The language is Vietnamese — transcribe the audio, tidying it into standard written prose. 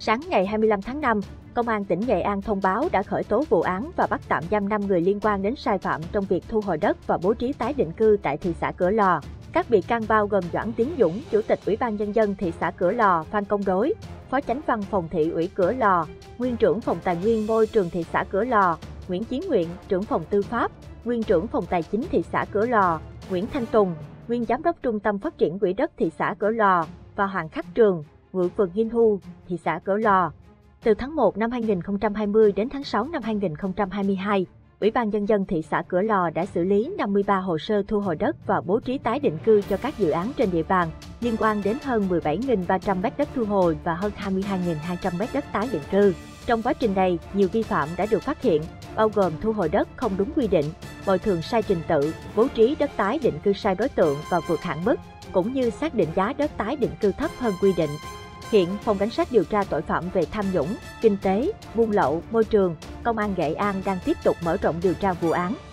Sáng ngày 25 tháng 5, Công an tỉnh Nghệ An thông báo đã khởi tố vụ án và bắt tạm giam 5 người liên quan đến sai phạm trong việc thu hồi đất và bố trí tái định cư tại thị xã Cửa Lò. Các bị can bao gồm Doãn Tiến Dũng, Chủ tịch Ủy ban Nhân dân thị xã Cửa Lò, Phan Công Đối, Phó Chánh văn phòng thị ủy Cửa Lò, Nguyên trưởng phòng Tài nguyên Môi trường thị xã Cửa Lò, Nguyễn Chí Nguyện, trưởng phòng Tư pháp, Nguyên trưởng phòng Tài chính thị xã Cửa Lò, Nguyễn Thanh Tùng, Nguyên giám đốc Trung tâm Phát triển Quỹ đất thị xã Cửa Lò và Hoàng Khắc Trường, ngụ phường Hinh Hu, thị xã Cửa Lò. Từ tháng 1 năm 2020 đến tháng 6 năm 2022, Ủy ban Nhân dân thị xã Cửa Lò đã xử lý 53 hồ sơ thu hồi đất và bố trí tái định cư cho các dự án trên địa bàn, liên quan đến hơn 17.300 m đất thu hồi và hơn 22.200 m đất tái định cư. Trong quá trình này, nhiều vi phạm đã được phát hiện, bao gồm thu hồi đất không đúng quy định, bồi thường sai trình tự, bố trí đất tái định cư sai đối tượng và vượt hạn mức, cũng như xác định giá đất tái định cư thấp hơn quy định. Hiện, Phòng Cảnh sát điều tra tội phạm về tham nhũng, kinh tế, buôn lậu, môi trường, Công an Nghệ An đang tiếp tục mở rộng điều tra vụ án.